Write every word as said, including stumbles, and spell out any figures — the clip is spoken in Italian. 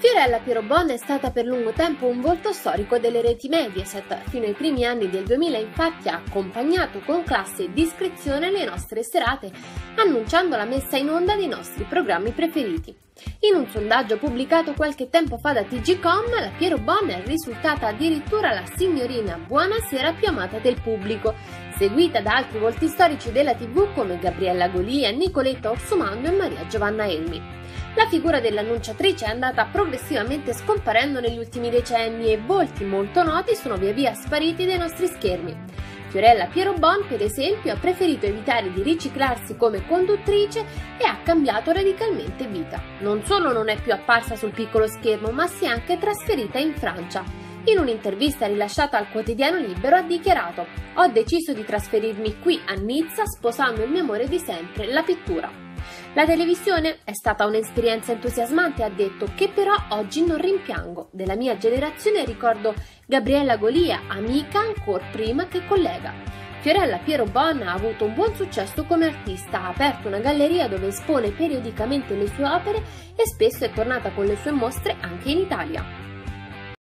Fiorella Pierobon è stata per lungo tempo un volto storico delle reti Mediaset. Fino ai primi anni del duemila infatti ha accompagnato con classe e discrezione le nostre serate, annunciando la messa in onda dei nostri programmi preferiti. In un sondaggio pubblicato qualche tempo fa da T G Com, la Pierobon è risultata addirittura la signorina buonasera più amata del pubblico, seguita da altri volti storici della tivù come Gabriella Golia, Nicoletta Orsumando e Maria Giovanna Elmi. La figura dell'annunciatrice è andata progressivamente scomparendo negli ultimi decenni e volti molto noti sono via via spariti dai nostri schermi. Fiorella Pierobon, per esempio, ha preferito evitare di riciclarsi come conduttrice e ha cambiato radicalmente vita. Non solo non è più apparsa sul piccolo schermo, ma si è anche trasferita in Francia. In un'intervista rilasciata al quotidiano Libero ha dichiarato: «Ho deciso di trasferirmi qui a Nizza sposando il mio amore di sempre, la pittura». La televisione è stata un'esperienza entusiasmante, ha detto, che però oggi non rimpiango. Della mia generazione ricordo Gabriella Golia, amica ancor prima che collega. Fiorella Pierobon ha avuto un buon successo come artista, ha aperto una galleria dove espone periodicamente le sue opere e spesso è tornata con le sue mostre anche in Italia.